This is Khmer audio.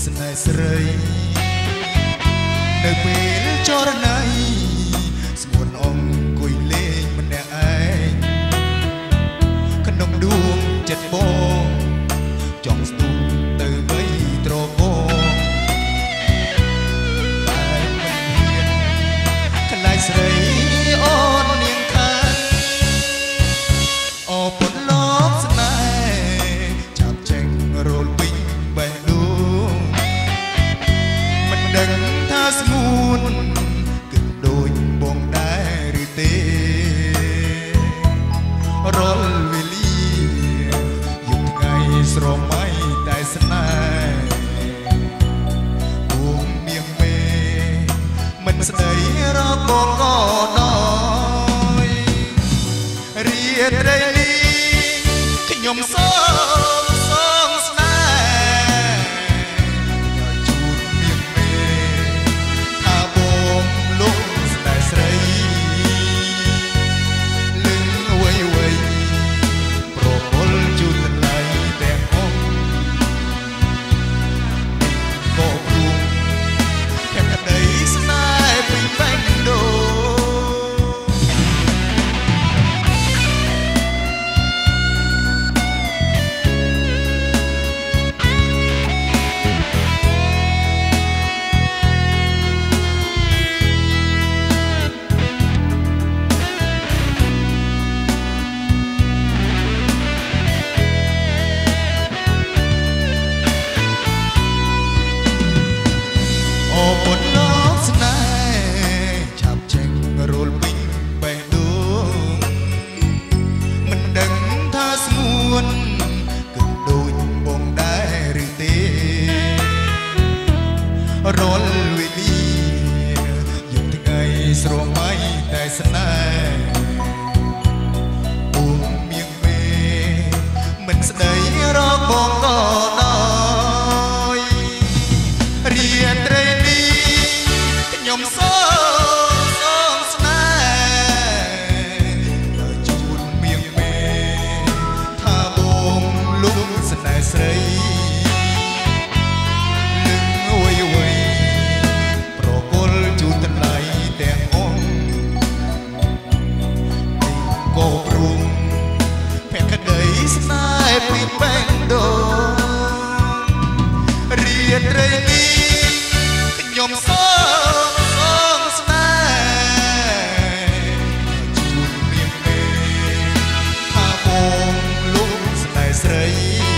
ស្នេហ៍ស្រីនៅពេលចរណៃស្ងួនអង្គុយលេងម្នាក់ឯងក្នុងដួងចិត្តបងចង់ស្ទុះទៅបីត្រកងតែមិនហ៊ានខ្លាចស្រីអូននាងខាងអូពុនលោកស្នេហ៍ចាប់ចេញរលពេញបេះដូងមិនដឹងថាស្ងួនគឺដូចបងដែរឬទេរាល់វេលាយប់ថ្ងៃស្រមៃតែស្នេហ៍ដួងនាងមេមិនស្ដីរកបងក៏ដោយរៀនត្រីនេះខ្ញុំសូមសងស្នេហ៍ឲ្យជូននាងមេថាបងលុបស្នេហ៍ស្រីលឹងអ្វីប្រពន្ធជូនតម្លៃទាំងអស់ក៏ព្រមតែក្តីស្នេហ៍ពេញបេះដូងអូពុនលោកស្នេហ៍ចាប់ចេញរលពេញបេះដូងមិនដឹងថាស្ងួនគឺដូចបងដែរឬទេរាល់វេលាយប់ថ្ងៃស្រមៃតែស្នេហ៍អូនមៀងមេមិនស្ដីរកបងក៏ដោយរៀនត្រីនេះខ្ញុំសូមស្នេហ៍ដល់ជូនមៀងមេថាបងលុបស្នេហ៍ស្រីលឹងអ្វីប្រគល់ជូនតម្លៃទាំងអស់ក៏ព្រមភក្តីស្នេហ៍ពីបេះដូងរៀនត្រីនេះខ្ញុំសូមស្នេហ៍ជូននាងមេថាបងលុបស្នេហ៍ស្រី